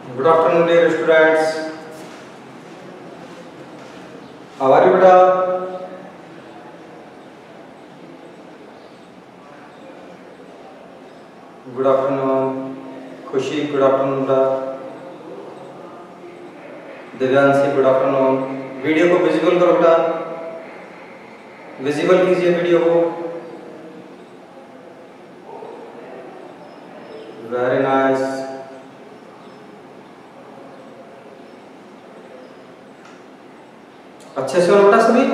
Good afternoon, dear students. How are you, beta? Good afternoon. Khushi, good afternoon, beta. Divyanshi, good afternoon. Video को visible करो बेटा, visible कीजिए video को. Very nice. अच्छे से हो बेटा सभी.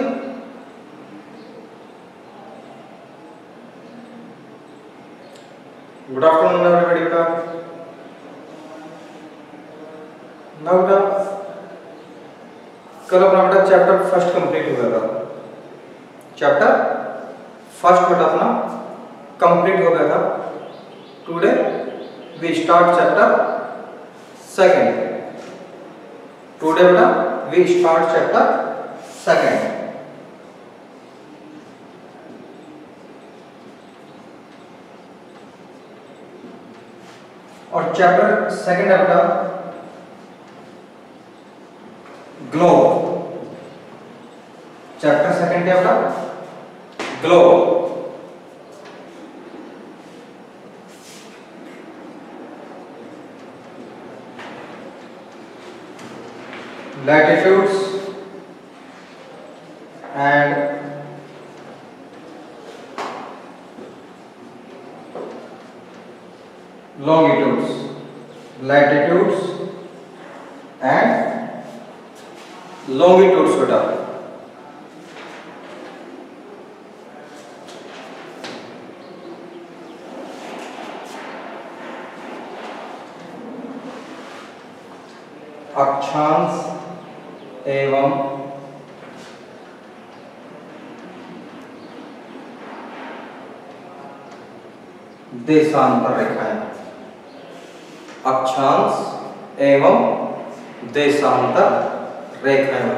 गुड आफ्टरनून एवरीबॉडी बेटा. ना बेटा कल अपना बेटा चैप्टर फर्स्ट कंप्लीट हो गया था. चैप्टर फर्स्ट बेटा अपना कंप्लीट हो गया था. Today we start chapter second. Today बेटा वी स्टार्ट चैप्टर सेकंड. और चैप्टर सेकंड है बेटा ग्लोब. चैप्टर सेकंड क्या बेटा? Globe. Latitudes and longitudes. Latitudes and longitudes बेटा. अक्षांश एवं देशांतर रेखाएं. अक्षांश एवं देशांतर रेखाएं.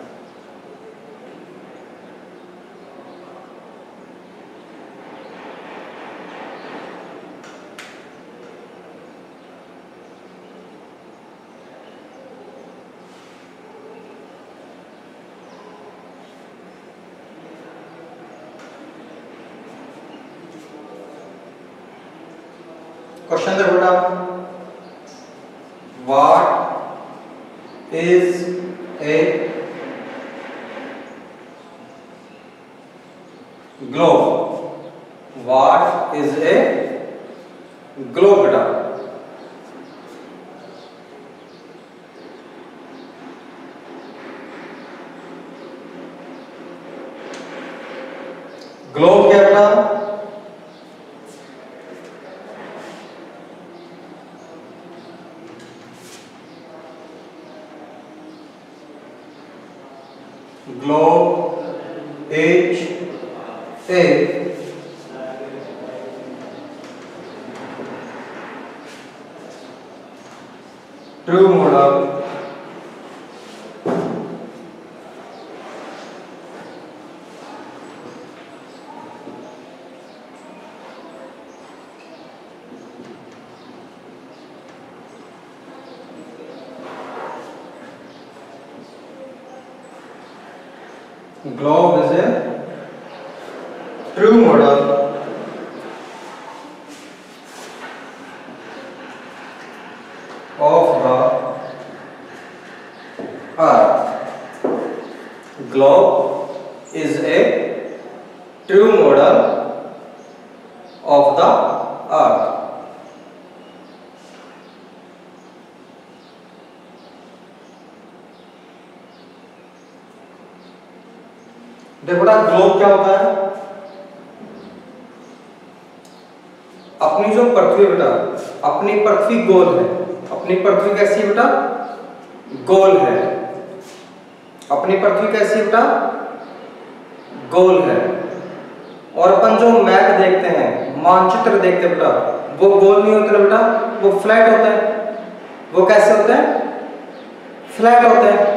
क्वेश्चन है बेटा, what is a globe? What is a globe बेटा? ग्लोब क्या बेटा? Globe is a true model globe is a true model of the earth. Globe is a true model of the earth. देखो बेटा globe क्या होता है? अपनी जो पृथ्वी बेटा, अपनी पृथ्वी गोल है. अपनी पृथ्वी कैसी है बेटा? गोल है. अपनी पृथ्वी कैसी है बेटा? गोल है. और अपन जो मैप देखते हैं, मानचित्र देखते हैं बेटा, वो गोल नहीं होते ना बेटा, वो फ्लैट होते हैं. वो कैसे होते हैं? फ्लैट होते हैं.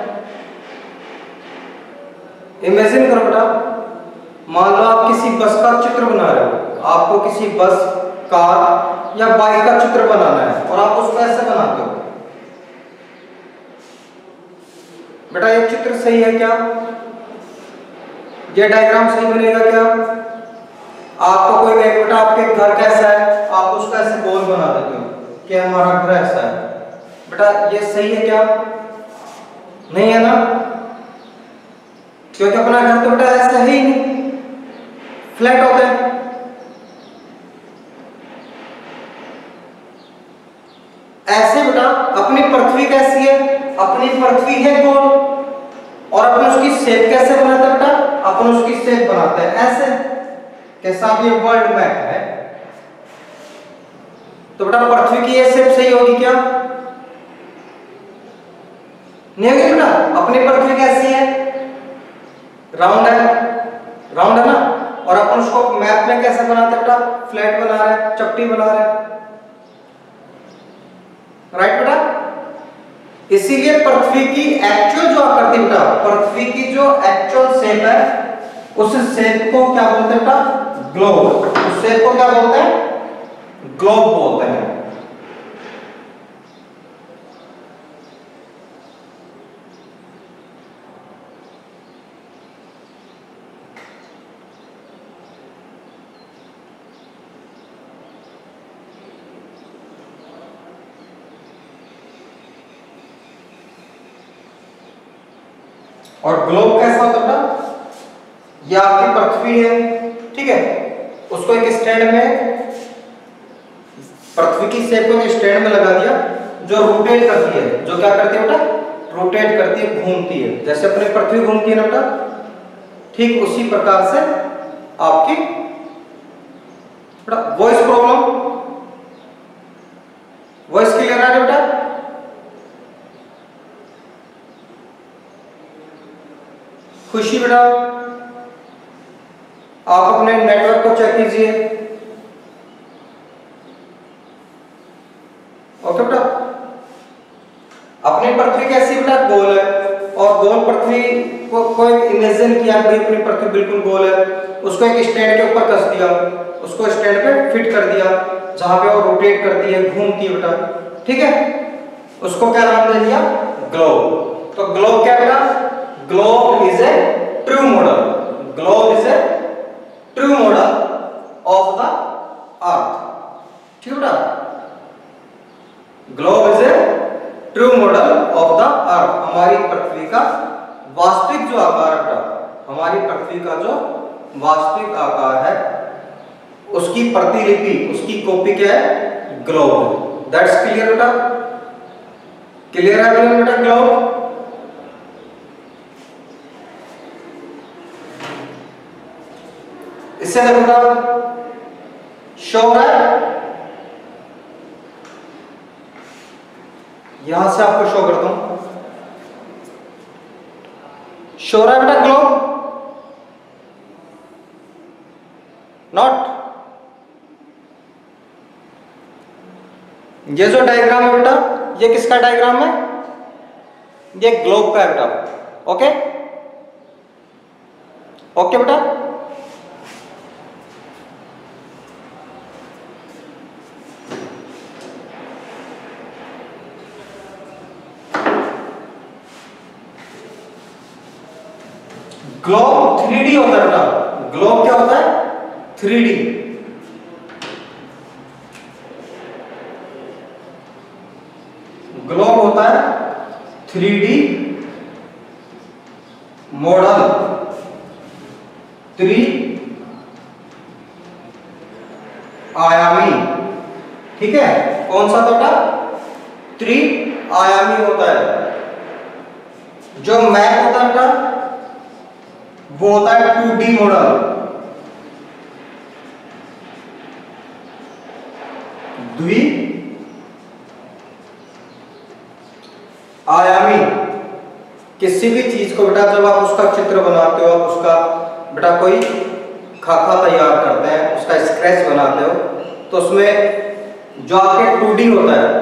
इमेजिन करो बेटा, मान लो आप किसी बस का चित्र बना रहे हो. आपको किसी बस, कार या बाइक का चित्र बनाना है और आप उसको ऐसे बनाते हो. बेटा ये चित्र सही है क्या? ये डायग्राम सही बनेगा क्या? आपको कोई कहे बेटा आपके घर कैसा है, आप उसका ऐसे गोल बना देते हो कि हमारा घर ऐसा है। बेटा ये सही है क्या? नहीं है ना, क्योंकि अपना घर तो बेटा ऐसा है ही नहीं, फ्लैट होता है। ऐसे बेटा अपनी पृथ्वी कैसी है? अपनी पृथ्वी है गोल, और अपन उसकी शेप कैसे बनाते हैं बेटा? अपन उसकी शेप बनाते हैं ऐसे, कैसा भी वर्ल्ड मैप है। तो बेटा पृथ्वी की ये शेप सही होगी क्या? नहीं होगी बेटा। अपनी पृथ्वी कैसी है? राउंड है, राउंड है ना, और अपन उसको मैप में कैसे बनाते हैं बेटा? फ्लैट बना रहे हैं, चपटी बना रहे हैं, राइट बेटा। इसीलिए पृथ्वी की एक्चुअल जो आकृति बेटा, पृथ्वी की जो एक्चुअल शेप है, उस शेप को क्या बोलते हैं बेटा? ग्लोब। उस शेप को क्या बोलते हैं? ग्लोब बोलते हैं। और ग्लोब कैसा होता है? ये आपकी पृथ्वी है, ठीक है, उसको एक स्टैंड में, पृथ्वी की शेप को एक स्टैंड में लगा दिया जो रोटेट करती है। जो क्या करती है बेटा? रोटेट करती है, घूमती है, जैसे अपनी पृथ्वी घूमती है ना बेटा, ठीक उसी प्रकार से आपकी बेटा वॉइस प्रॉब्लम, वॉइस क्लियर आ रहा है बेटा? खुशी बेटा आप अपने नेटवर्क को चेक कीजिए। ओके बेटा, अपनी पृथ्वी कैसी बेटा? गोल है, और गोल पृथ्वी को एक इमेजिन किया भाई अपनी पृथ्वी बिल्कुल गोल है, उसको एक स्टैंड के ऊपर कस दिया, उसको स्टैंड पे फिट कर दिया, जहां पे वो रोटेट करती है, घूमती है बेटा, ठीक है। उसको क्या नाम दे दिया? ग्लोब। तो ग्लोब क्या बेटा? Globe is a true model, globe is a true model of the earth, ठीक है बेटा। Globe is a true model of the earth, हमारी पृथ्वी का वास्तविक जो आकार है, हमारी पृथ्वी का जो वास्तविक आकार है, उसकी प्रतिलिपि, उसकी कॉपी क्या है? ग्लोब। दैट्स क्लियर बेटा? क्लियर है बेटा ग्लोब? इससे देखो शो है, यहां से आपको शो करता हूं, शो रहा है बेटा ग्लोब? नॉट। ये जो डायग्राम है बेटा, ये किसका डायग्राम है? ये ग्लोब का है बेटा। ओके ओके बेटा, ग्लोब 3D होता है बेटा। ग्लोब क्या होता है? 3D। ग्लोब होता है 3D मॉडल, 3 आयामी, ठीक है। कौन सा बेटा? 3 आयामी होता है। जो मैप होता है बेटा, वो होता है 2D मॉडल। द्वि आयामी किसी भी चीज को बेटा, जब आप उसका चित्र बनाते हो, आप उसका बेटा कोई खाका तैयार करते हैं, उसका स्केच बनाते हो, तो उसमें जो आपके 2D होता है,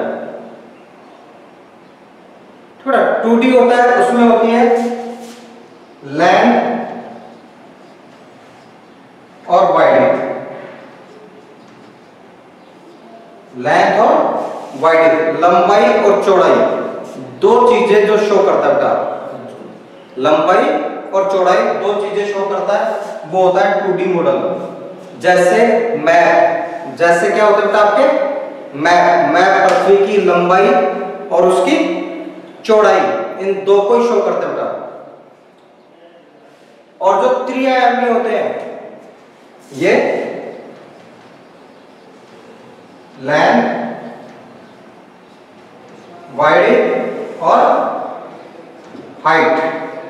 थोड़ा 2D होता है, उसमें होती है लेंथ और वाइड, लेंथ और वाइड, लंबाई और चौड़ाई, दो चीजें जो शो करता है बेटा, लंबाई और चौड़ाई दो चीजें शो करता है, वो होता है 2D मॉडल। जैसे मैप, जैसे क्या होता है बेटा आपके मैप, मैप पृथ्वी की लंबाई और उसकी चौड़ाई, इन दो को ही शो करते हैं बेटा। और जो त्रिआयामी होते हैं ये लेंथ, वाइड और हाइट,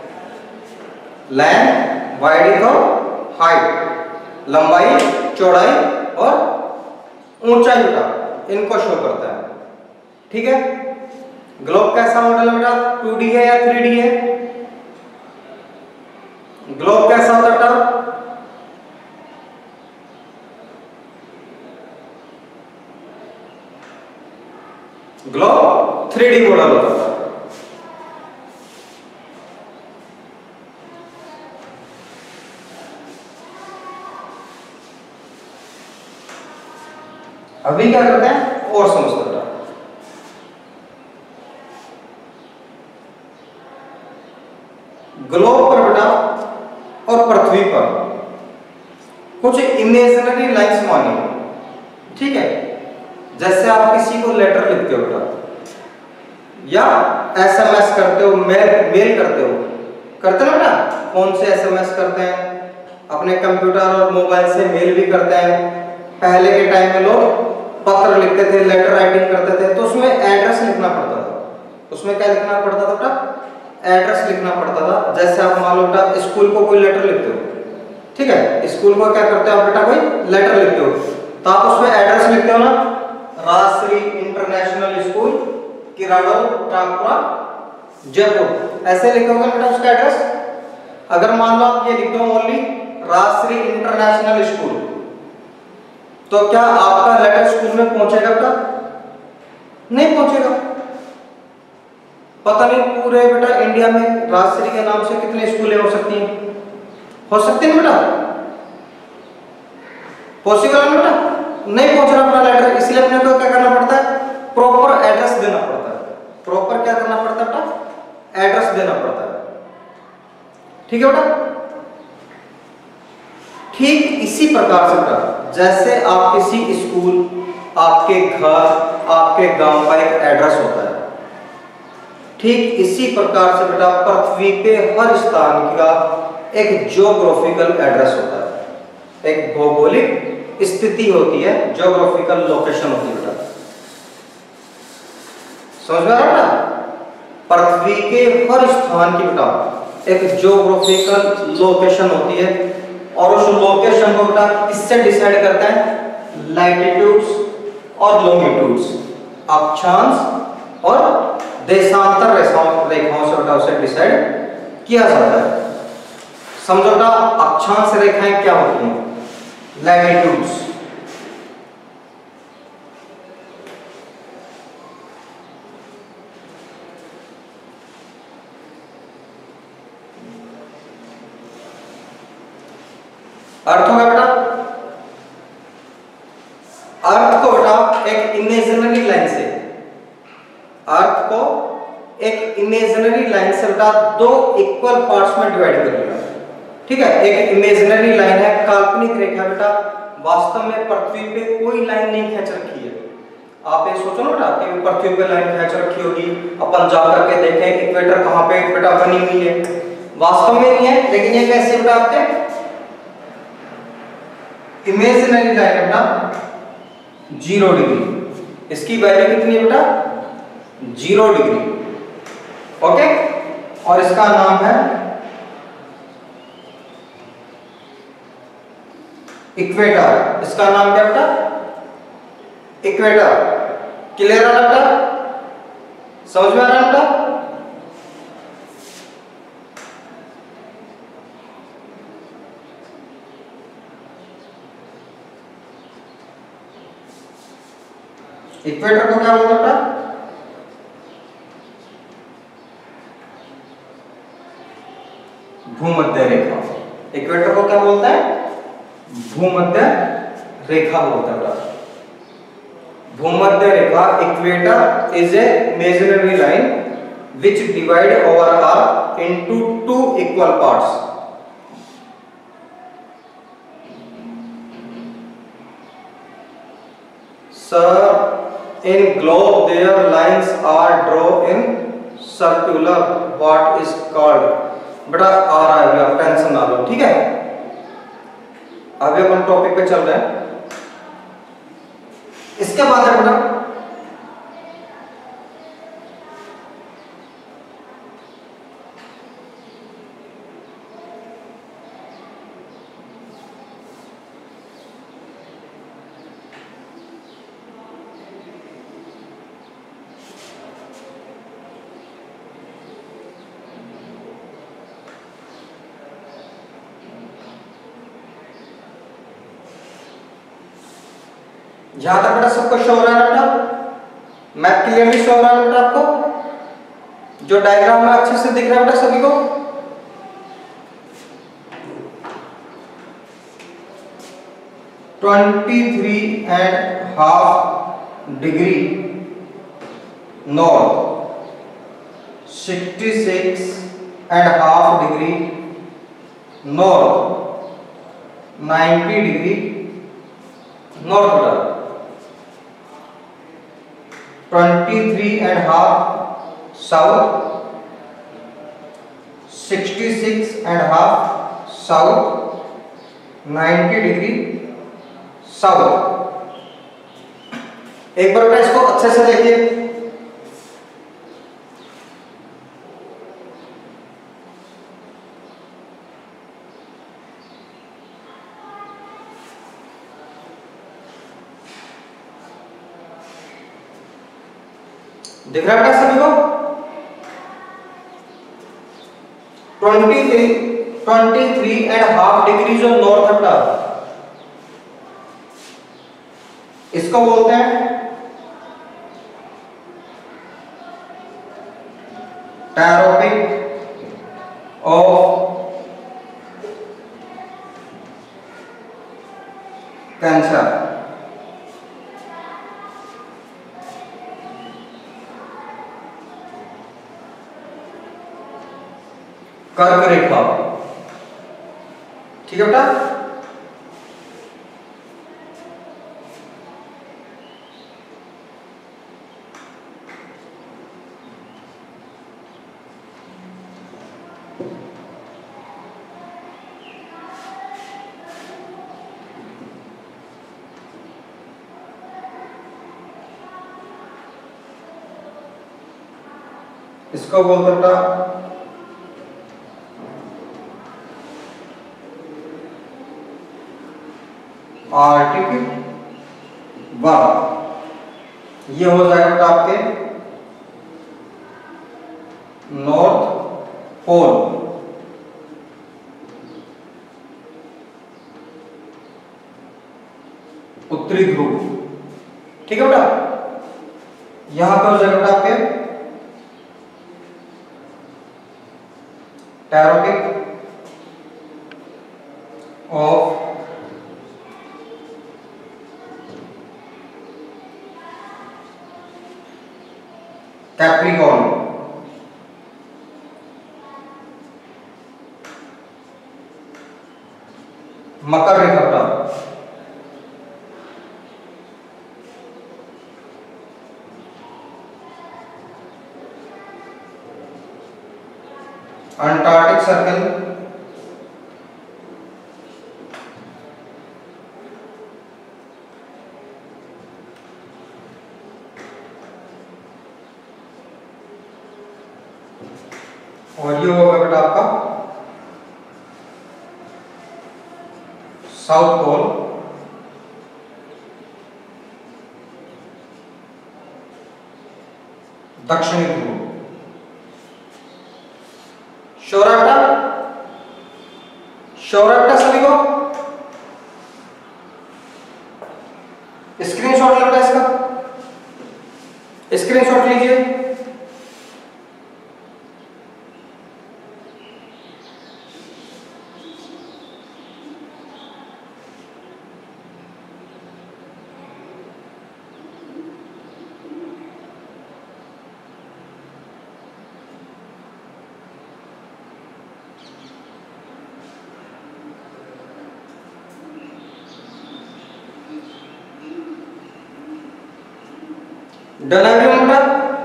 लेंथ, वाइड और हाइट, लंबाई, चौड़ाई और ऊंचाई बेटा, इनको शो करता है। ठीक है, ग्लोब कैसा मॉडल है बेटा, 2D है या 3D है? ग्लोब कैसा होता है बेटा? ग्लोब 3D मॉडल होता है। अभी क्या करते हैं और समझते हैं। ग्लोब पर बेटा और पृथ्वी पर कुछ इमेजिनरी लाइंस मानिए, ठीक है? जैसे आप किसी को लेटर लिखते हो बेटा, या SMS करते हो, मेल करते हो, करते हो बेटा? फोन से SMS करते हैं, अपने कंप्यूटर और मोबाइल से मेल भी करते हैं। पहले के टाइम में लोग पत्र लिखते थे, लेटर राइटिंग करते थे, तो उसमें एड्रेस लिखना पड़ता था। उसमें क्या लिखना पड़ता था बेटा? एड्रेस लिखना पड़ता था। जैसे आप मान लो बेटा स्कूल को कोई लेटर लिखते हो, ठीक है? स्कूल को क्या करते हो आप बेटा? कोई लेटर लिखते हो तो आप उसमें एड्रेस लिखते हो ना, राजश्री इंटरनेशनल स्कूल, किराड़ो, टाकपुरा, जयपुर, ऐसे लिखोगे बेटा उसका एड्रेस। अगर मान लो आप ये लिख दो ओनली राजश्री इंटरनेशनल स्कूल, तो क्या आपका लेटर स्कूल में पहुंचेगा बेटा? नहीं पहुंचेगा। पता नहीं पूरे बेटा इंडिया में राजश्री के नाम से कितने स्कूलें हो सकती हैं? हो सकती है बेटा? पॉसिबल है बेटा? नहीं पहुंच रहा अपना लेटर, इसलिए अपने को क्या करना पड़ता है? प्रॉपर एड्रेस देना पड़ता है। प्रॉपर क्या करना पड़ता है बेटा? एड्रेस देना पड़ता है। ठीक है बेटा? ठीक इसी प्रकार से बेटा, जैसे आप किसी स्कूल, आपके घर, आपके गांव का एक एड्रेस होता है, ठीक इसी प्रकार से बेटा पृथ्वी पे हर स्थान का एक ज्योग्राफिकल एड्रेस होता है, एक भौगोलिक स्थिति होती है, ज्योग्राफिकल लोकेशन होती है बेटा। समझ में आ रहा है? पृथ्वी के हर स्थान की बेटा एक ज्योग्राफिकल लोकेशन होती है, और उस लोकेशन को बेटा किससे डिसाइड करता है? लैटिट्यूड्स और लॉन्गिट्यूड्स, अक्षांश और देशांतर रेखाओं से बेटा उसे डिसाइड किया जाता है। समझो बेटा अक्षांश रेखाएं क्या होती हैं? लैटिट्यूड्स। अर्थ होगा बेटा, अर्थ को बेटा एक इमेजिनरी लाइन से, अर्थ को एक इमेजिनरी लाइन से बेटा दो इक्वल पार्ट्स में डिवाइड कर लिया, ठीक है? एक इमेजिनरी लाइन है, काल्पनिक रेखा बेटा, वास्तव में पृथ्वी पे कोई लाइन नहीं खींच रखी है। आप ये सोचो ना बेटा कि पृथ्वी पे लाइन खींच रखी होगी, अपन जा करके देखें इक्वेटर कहाँ पे बेटा बनी हुई है, वास्तव में नहीं है। लेकिन ये कैसे बेटा आपके इमेजिनरी लाइन है बेटा 0 डिग्री, इसकी वैल्यू कितनी है बेटा? 0 डिग्री, ओके? और इसका नाम है इक्वेटर। इसका नाम क्या बेटा? इक्वेटर। क्लियर है बेटा? समझ में आ रहा है बेटा? इक्वेटर को क्या बोलते हैं बेटा? भूमध्य रेखा। इक्वेटर को क्या बोलता है? भूमध्य रेखा बोलता है बेटा। भूमध्य रेखा, equator is a imaginary line which divide over R into two equal parts. Sir, in globe their lines are drawn in circular. What is called? बेटा आ रहा है, आप टेंशन ना लो, ठीक है। अभी अपन टॉपिक पे चल रहे हैं। इसके बाद है बेटा यहां तक बेटा सबको शो हो रहा है बेटा, मैप क्लियरली शो हो रहा है बेटा आपको, जो डायग्राम में अच्छे से दिख रहा है बेटा सभी को। (23.5 degree north, 66.5 degree north, 90 degree north बेटा, 23.5 साउथ, 66.5 साउथ, 90 डिग्री साउथ। एक बार बेटा इसको अच्छे से देखिए। दिख रहा है बेटा सभी को? 23.5 डिग्री जो नॉर्थ है बेटा, इसको बोलते हैं टैरोपिक ऑफ कैंसर। कर्क रेखा, ठीक है बेटा। इसको बोलते बेटा आर्टिक वर्ग। ये हो जाएगा बेटा आपके नॉर्थ पोल, उत्तरी ध्रुव, ठीक है बेटा। यहां पे हो जाएगा बेटा आपके टैरोपिक ऑफ कैप्रिकॉर्न, मकर रेखा बेटा, अंटार्कटिक सर्कल, और ये होगा बेटा आपका साउथ पोल, दक्षिणी ध्रुव। श्योर है बेटा? श्योर है बेटा सभी को? स्क्रीनशॉट ले बेटा इसका, स्क्रीनशॉट लीजिए। डन एवरीवन बेटा?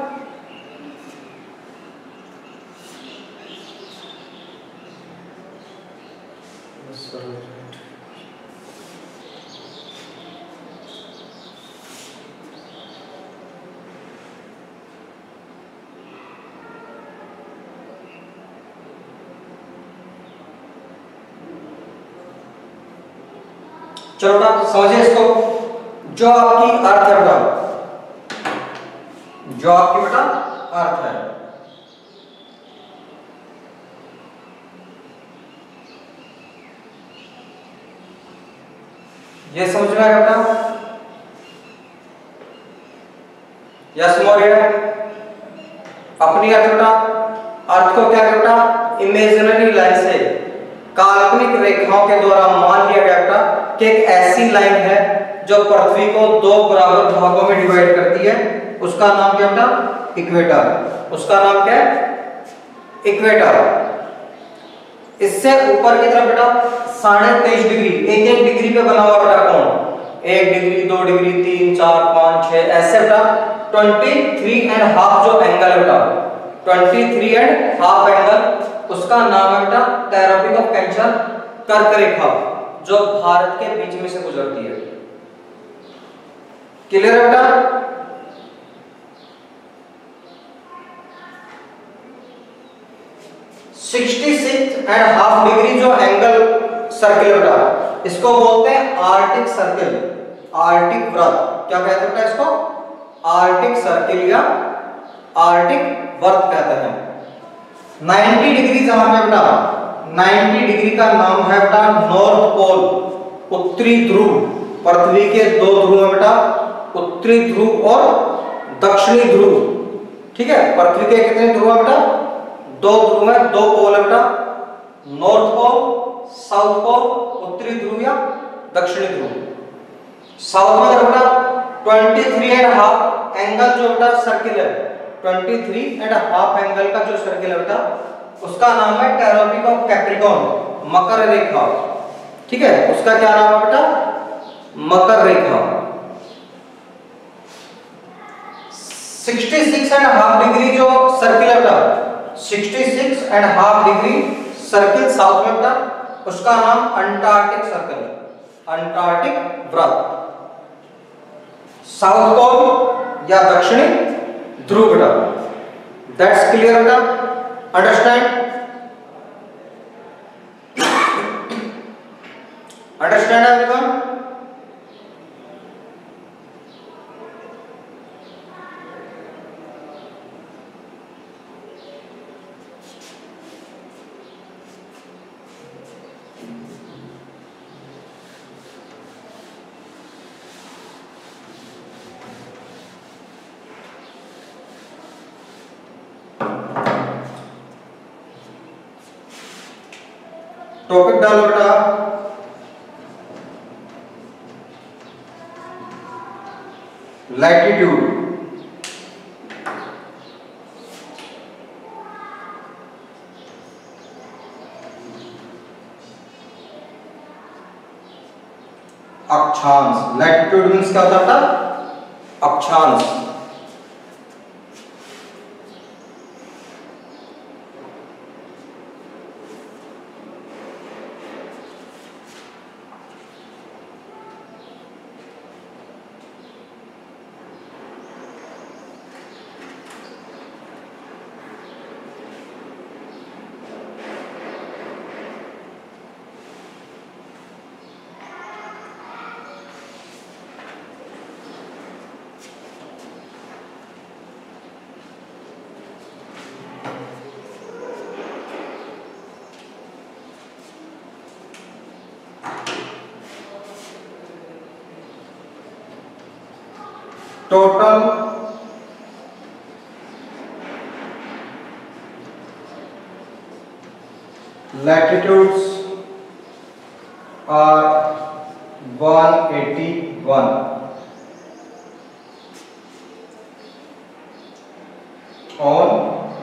चलो बेटा समझिए इसको। जो आपकी अर्थ है बेटा, जो आपकी बेटा अर्थ है, ये समझ में आया बेटा? यस मोरिया? अपनी अर्थ बेटा, अर्थ को क्या बेटा, इमेजिनरी लाइन से, काल्पनिक रेखाओं के द्वारा मान लिया गया बेटा कि एक ऐसी लाइन है जो पृथ्वी को दो बराबर भागों में डिवाइड करती है, उसका नाम क्या बेटा? इक्वेटर। उसका नाम क्या है? इक्वेटर। इससे ऊपर की तरफ बेटा 23.5 डिग्री, एक एक डिग्री पे बना हुआ बेटा कोण, 1 डिग्री 2 डिग्री 3 4 5 6 ऐसे बेटा 23.5 जो एंगल है बेटा, 23.5 एंगल, उसका नाम है बेटा टैरोपिक ऑफ कैंसर, कर्क रेखा, जो भारत के बीच में से गुजरती है। क्लियर है बेटा? सिक्सटी एंड हाफ डिग्री जो एंगल सर्किल बेटा, इसको बोलते हैं आर्टिक सर्किल, आर्टिक वृत्त। क्या कहते हैं बेटा इसको? आर्टिक सर्किल या आर्टिक वृत्त कहते हैं। 90 डिग्री जहां पे बेटा, 90 डिग्री का नाम है बेटा नॉर्थ पोल, उत्तरी ध्रुव। पृथ्वी के दो ध्रुव है बेटा, उत्तरी ध्रुव और दक्षिणी ध्रुव। ठीक है, पृथ्वी के कितने ध्रुव है बेटा? दो ध्रुव है, दो पोल है बेटा, नॉर्थ पोल, साउथ पोल, उत्तरी ध्रुव या दक्षिणी ध्रुव। साउथ में बेटा 23.5 एंगल जो बेटा सर्किल है, 23.5 एंगल का जो सर्किल है बेटा, उसका नाम है टैरोपिक ऑफ कैप्रिकॉर्न, मकर रेखा। ठीक है, उसका क्या नाम है बेटा? मकर रेखा। 66.5 डिग्री जो सर्किल है बेटा, 66.5 डिग्री सर्किल साउथ में बेटा, उसका नाम अंटार्कटिक सर्कल, अंटार्कटिक वृत्त। साउथ पोल या दक्षिणी ध्रुव बेटा। दैट्स क्लियर बेटा? अंडरस्टैंड? Understand everyone? टॉपिक डालो बेटा। लैटिट्यूड, अक्षांश। लैटिट्यूड मीन्स क्या होता है? अक्षांश। Total latitudes are 181 on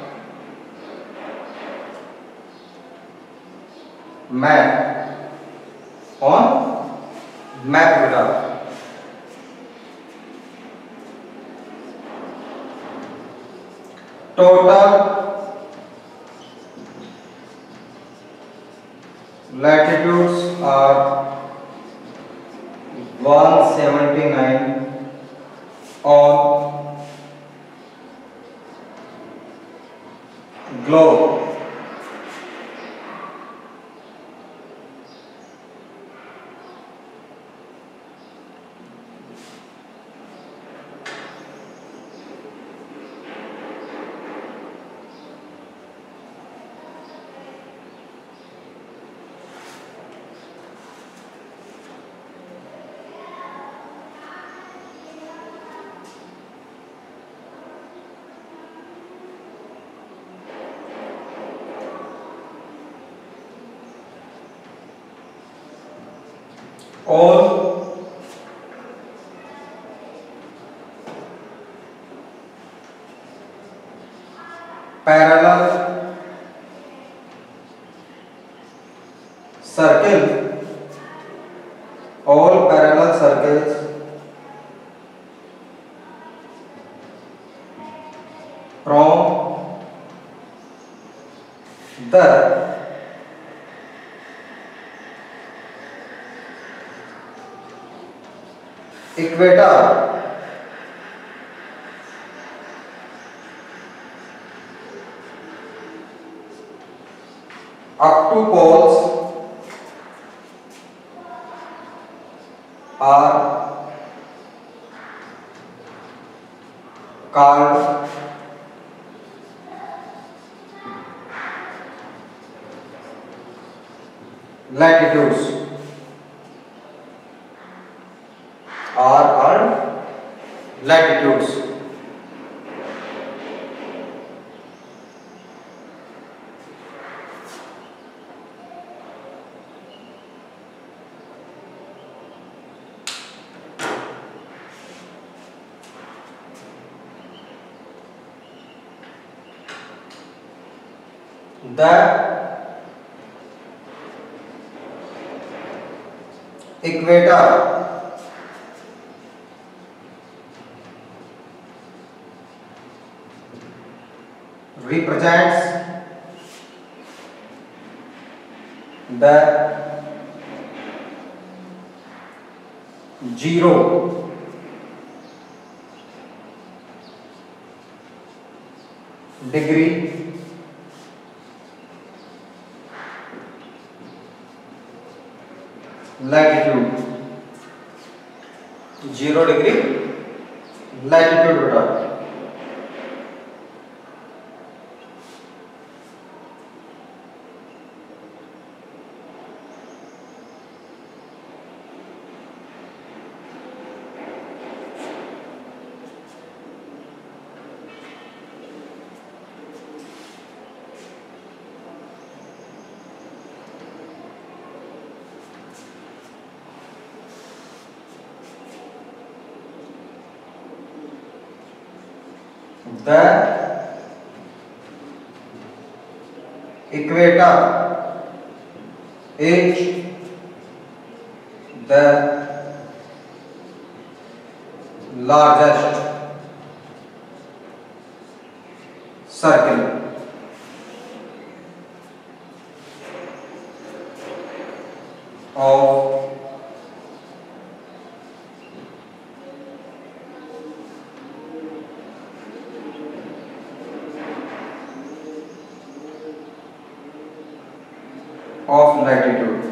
map, on map बेटा। total latitudes are 179 on globe. All parallel circle, all parallel circles from the equator up to poles are called latitudes, are called latitudes. The equator represents the 0 degree latitude, 0 degree latitude बेटा. The equator is the largest circle of latitude.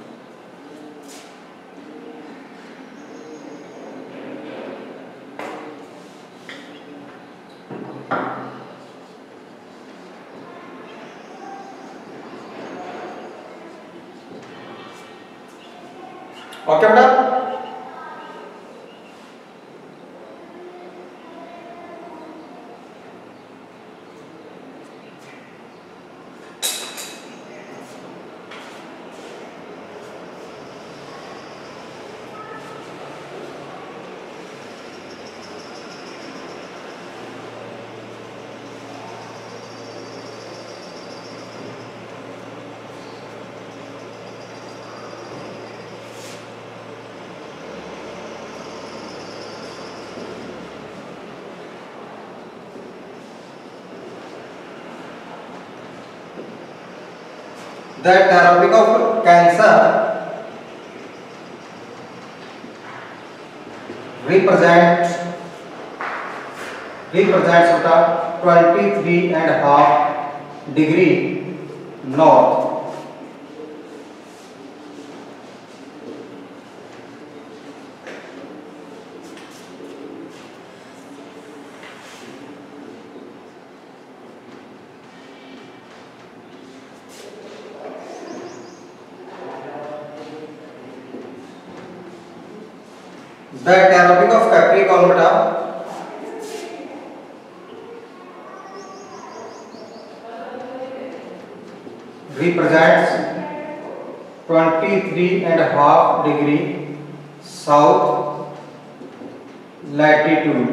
Okay बेटा. The therapy of cancer represents 23.5 degree north. The therapy of Capricorn beta represents 23.5 degree south latitude.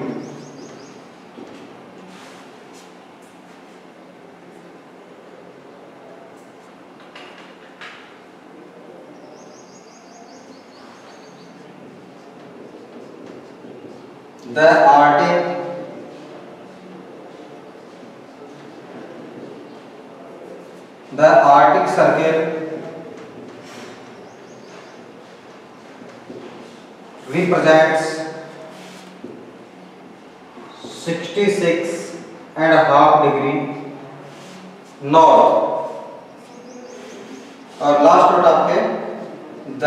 The Arctic Circle represents 66.5 degree north. और last note आपके the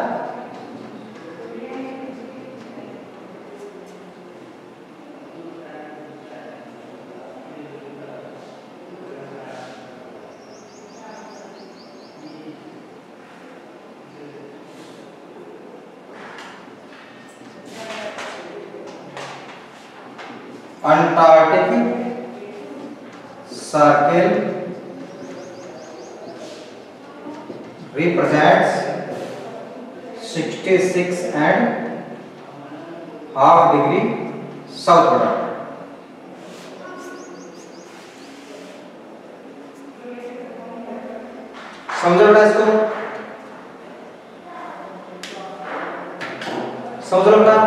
Antarctic Circle represents 66.5 degree southward. समझ लो इसको, समझ लो बेटा।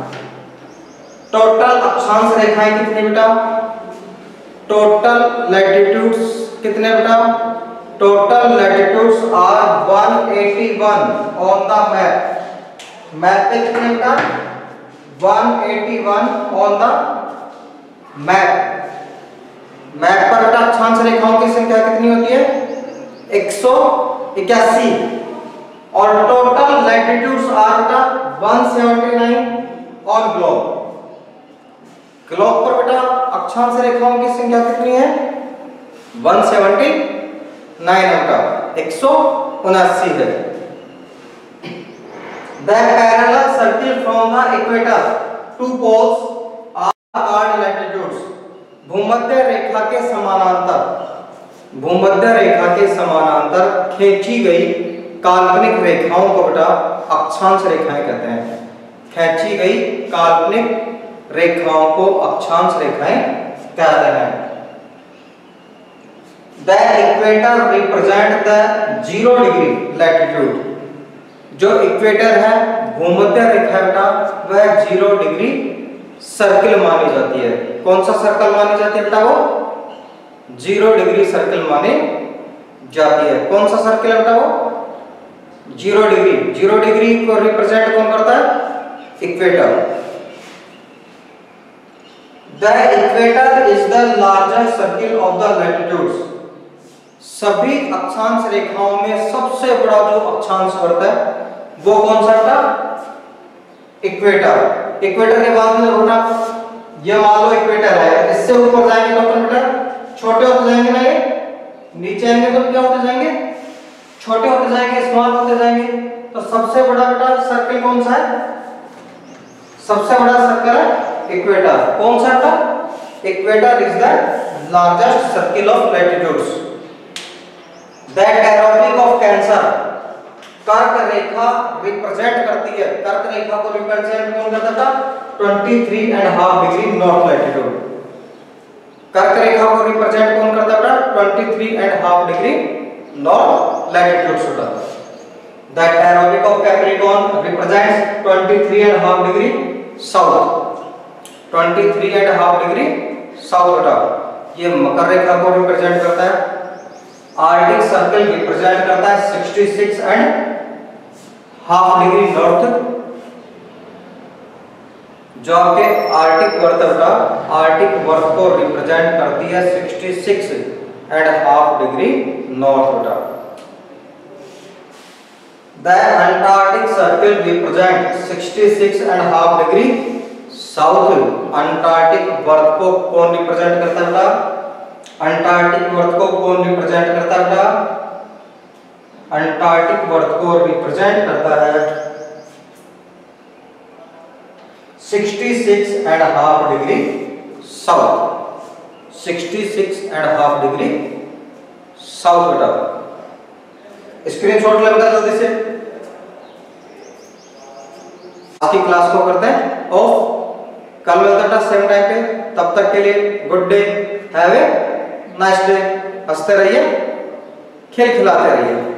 Total अक्षांश रेखाएं कितने बेटा? टोटल लैटिट्यूड्स कितने बेटा? Total latitudes are 181 on the map. Map पे कितने बेटा? 181 ऑन द मैप। मैप पर बेटा अक्षांश रेखाओं की संख्या कितनी होती है? 181 और टोटल लैटिट्यूड्स आर बेटा 179 ऑन ग्लोब। ग्लोब पर बेटा अक्षांश रेखाओं की संख्या कितनी है? 179 बेटा 179 है। The parallel circle from the equator to poles are called latitudes. भूमध्य रेखा के समानांतर, भूमध्य रेखा के समानांतर खींची गई काल्पनिक रेखाओं को बेटा अक्षांश रेखाएं कहते हैं। खींची गई काल्पनिक रेखाओं को अक्षांश रेखाएं कहते हैं। The equator represent the 0 degree latitude। जो इक्वेटर है भूमध्य रेखा बेटा वह 0 डिग्री सर्कल मानी जाती है। कौन सा सर्कल मानी जाती है बेटा? वो 0 डिग्री सर्कल मानी जाती है। कौन सा सर्कल है बेटा? वो 0 डिग्री। 0 डिग्री को रिप्रेजेंट कौन करता है? Equator. The equator is the largest circle of the latitudes। सभी अक्षांश रेखाओं में सबसे बड़ा जो अक्षांश वर्त है वो कौन सा था? इक्वेटर। इक्वेटर के बाद में बेटा ये मान लो इक्वेटर है, इससे ऊपर जाएंगे तो बेटा छोटे होते जाएंगे ना, ये नीचे आएंगे तो क्या होते जाएंगे? छोटे होते जाएंगे, स्मॉल होते जाएंगे। तो सबसे बड़ा बेटा सर्कल कौन सा है? सबसे बड़ा सर्कल है इक्वेटर। कौन सा था? Equator is the largest circle of latitudes. That tropic of cancer कर्क रेखा रिप्रेजेंट करती है। कर्क रेखा को रिप्रेजेंट कौन करता था? 23.5 डिग्री नॉर्थ लैटिट्यूड। कर्क रेखा को रिप्रेजेंट कौन करता था? 23.5 डिग्री नॉर्थ लैटिट्यूड होता। That tropic of capricorn represents 23.5 degree south. 23.5 degree south बेटा ये मकर रेखा को रिप्रेजेंट करता है। आर्टिक सर्कल रिप्रेजेंट करता है 66 एंड हाफ डिग्री नॉर्थ। जो आपके आर्टिक वर्थ बेटा, आर्टिक वर्थ को रिप्रेजेंट करती है 66 एंड हाफ डिग्री नॉर्थ बेटा। The antarctic circle represent 66 and half degree south. Antarctic वर्थ को कौन रिप्रेजेंट करता है बेटा? अंटार्कटिक वर्थ को कौन रिप्रेजेंट करता है बेटा? अंटार्कटिक वर्थ को रिप्रेजेंट करता है 66 and half degree south. 66 and half degree south बेटा। स्क्रीनशॉट ले बेटा जल्दी से। आज की क्लास को करते हैं ऑफ। कल मिलता है सेम टाइम पे। तब तक के लिए good day, have a nice day. हंसते रहिए, खेल खिलाते रहिए।